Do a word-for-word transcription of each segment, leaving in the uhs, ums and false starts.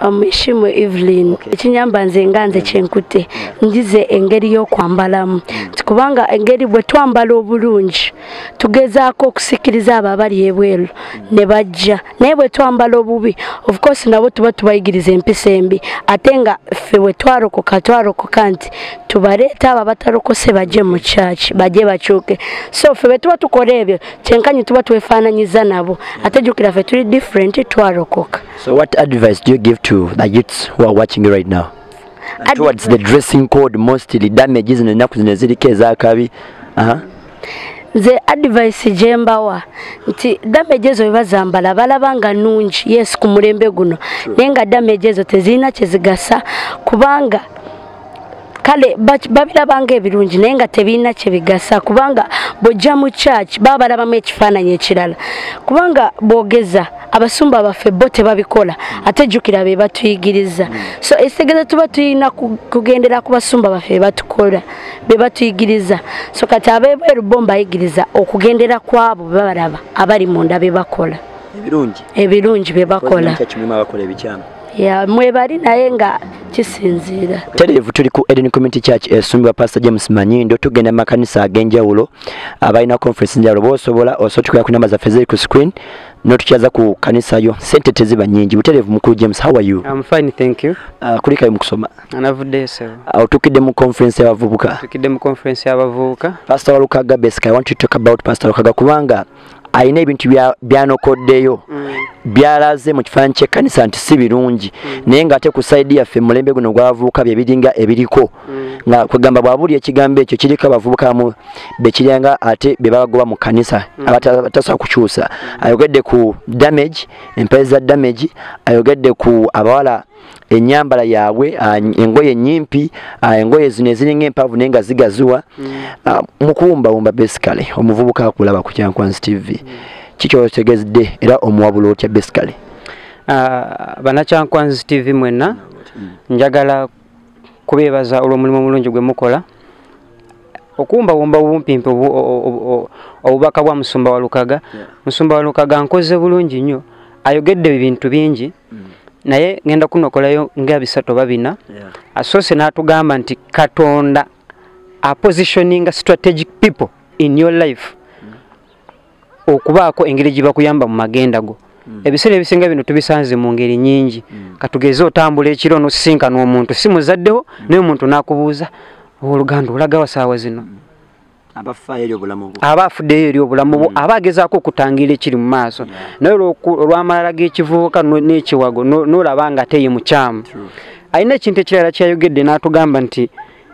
Amishimo Evelyn okay. Ekinyamba nze nganze yeah. Kyenkute yeah. Ngize engeri yo kwambalamu mm. Kubanga engeri bwe twambala obulungi tugezaako okusikiriza abo abali ebweru mm. ne bajja naye bwe twambala obubi of course nabo tuba tubayigiriza empisa embi ate nga ffe bwe twarokoka twarokoka nti tubaleeta abo abatalokose bajje mu church bajje bakyuke so ffe bwe tuba tukola ebyo kyenkanyi tuba twefaananyiza nabo yeah. Ate jjukira ffe tuli different twarokoka. So what advice do you give to the youths who are watching you right now? Ad towards the dressing code, mostly damages and enaku zinezirike ezakabi. Uh-huh. The advice jembawa nti damages webazambala balabanga nungi yes ku mulembe guno nenga damages tezina kyezigasa kubanga kale babirabanga ebirungi naye nga tebina kyebigasa kubanga bojja mu church baba labamu ekifaananyi ekirala kubanga bogeza abasumba baffe bo tebabikola ate jjukira be batuyigiriza so esegeza tuba tuyina kugendera ku basumba baffe batukola be batuyigiriza so kati abebweru bo mbayigiriza okugendera kwabo babalaba abali munda be bakola ebirungi ebirungi be bakola ya mwebali naye nga kisinzira televu tuli ku Eden Community Church esumbwa Pastor James Manyindo tugenda makanisa agenjawulo abaina conference njalo bosobola osotukira ku namba za fezeri ku screen no tukiaza ku kanisa yo sente teziba nyingi butelevu mukuru James how are you? I'm fine thank you. Uh, kulika mukusoma anavudde se uh, tukide mu conference y'abavubuka tukide mu conference y'abavubuka Pastor Lukaga Besica I want to talk about Pastor Lukaga kubanga aina ebintu bya byanokoddeyo mm. byalaze mu kifaananyi ky'ekkanisa nti si birungi mm. naye ng'ate ku sayidi yaffe mulembe guno gwavubuka bye biringa ebiriko mm. nga kwegamba bwabuli ekigambo ekyo kiriko abavubuka mu bekirenga ate be babagoba mu kanisa mm. abatasobola kukyusa mm. ayogedde ku damage empeza damage ayogedde ku abawala enyambala yaabwe engoye nyimpi engoye zino eziringa empavu naye nga zigaziwa mm. uh, mukuwumbawumba basically omuvubuka akulaba ku Kyankwanzi T V mm. kikyo tegezidde era omuwabula otya basically uh, bana Kyankwanzi T V mwena mm. njagala kubebaza olw'omulimu omulungi gwe mukola okuwumbawumba obumpimpi obubaka bwa Musumba wa Lukaga yeah. Musumba wa Lukaga nkoze bulungi nnyo ayogedde ebintu bingi mm. naye ngenda kunokolayo nga bisatu babina yeah. Asose natugamba nti Katonda a positioning strategic people in your life mm. okubaako engeri giba kuyamba mu magenda go mm. ebisere ebisinga bino tubisanze mu ngeri nyingi mm. katugeze otambula ekiro n'osinkana omuntu si muzaddeho mm. naye omuntu nakubuuza oluganda olaga wasaawa zino mm. abafaayo eri obulamu bwo abafuddeyo eri obulamu bwo mm. abagezaako okutangira ekiri mu maaso yeah. naye olw'amalala g'ekivubuka n'ekiwago n'olaba nga ate ye mukyamu alina ekintu ekirala kyayogedde n'atugamba nti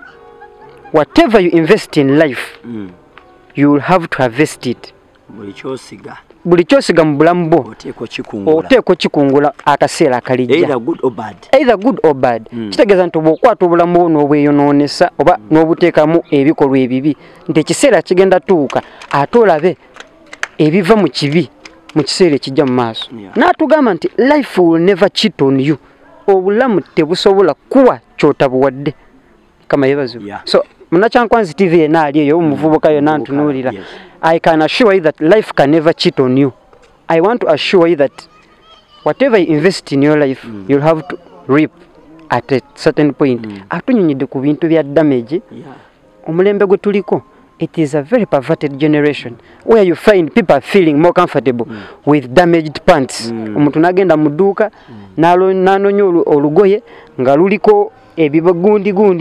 whatever you invest in life mm. you will have to harvest it buli kyosiga buli kyosiga mu bulamu bwo oteeko kikungula akaseera akalijja either good or bad either good or bad mm. kitegeeza nti bw'okwata obulamu bwo n'obweyonoonesa oba mm. n'obuteekamu ebikolwa ebibi nti ekiseera kigenda tuuka ate olabe ebiva mu kibi mu kiseera ekijja mu maaso yeah. n'atugamba nti life will never cheat on you obulamu tebusobola kuwa kyotabuwadde kama yebazo yeah. So muna Kyankwanzi T V enaali eyo omuvubuka yonna ntunuulira yes. I can assure you that life can never cheat on you. I want to assure you that whatever you invest in your life, mm. you'll have to reap at a certain point. Mm. Atunyonyedde ku bintu bya damage. Yeah. Omulembe gwe tuliko, it is a very perverted generation where you find people feeling more comfortable mm. with damaged pants. Omuntu mm. nagenda mu dduuka mm. n'anoonya olugoye nga luliko ebibagundi gundi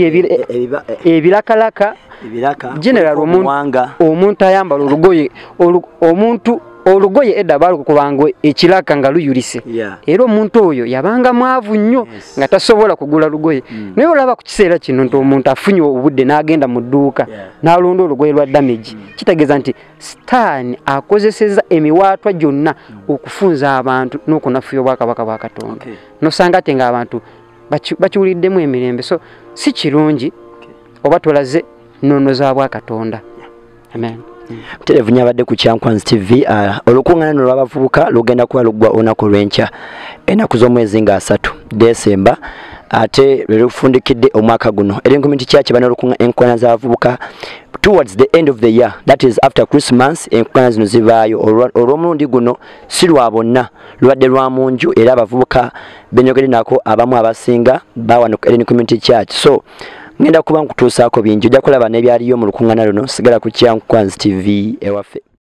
ebilakalaka general omuntu omuntu ayambala olugoye omuntu olugoye edda balu kubanga ekiraka nga luyulise yeah. Era omuntu oyo yabanga mwavu nnyo yes. nga tasobola kugula lugoye mm. naye olaba ku kiseera kino nti omuntu afunye obudde n'agenda mu dduuka yeah. n'alonda olugoye lwa damage mm. kitegeeza nti sitaani akozeseza emiwaatwa gyonna mm. okufunza abantu n'okunafuya obwakabaka bwa Katonda okay. Nosanga ate ng'abantu bakiwuliddemu emirembe so si kirungi okay. Oba tolaze nnono za bwa Katonda yeah. Amen. Televu nyabadde ku Kyankwanzi T V uh, olukungana lw'abavubuka lugenda kuba luggwa olunaku lw'enkya ennaku z'omwezi nga asatu December ate lwe lufundikidde omwaka guno era community church bana enkwena z'abavubuka towards the end of the year, that is after Christmas, enkwena zino zivaayo olw'omulundi guno si lwa bonna lwadde lwa munju era abavubuka benyogere nako abamu abasinga bawano Eden Community Church. So ngenda kuba nkutuusaako bingi ojja kulaba n'ebyaliyo mu lukuŋŋaana luno sigala ku Kyankwanzi T V ewaffe.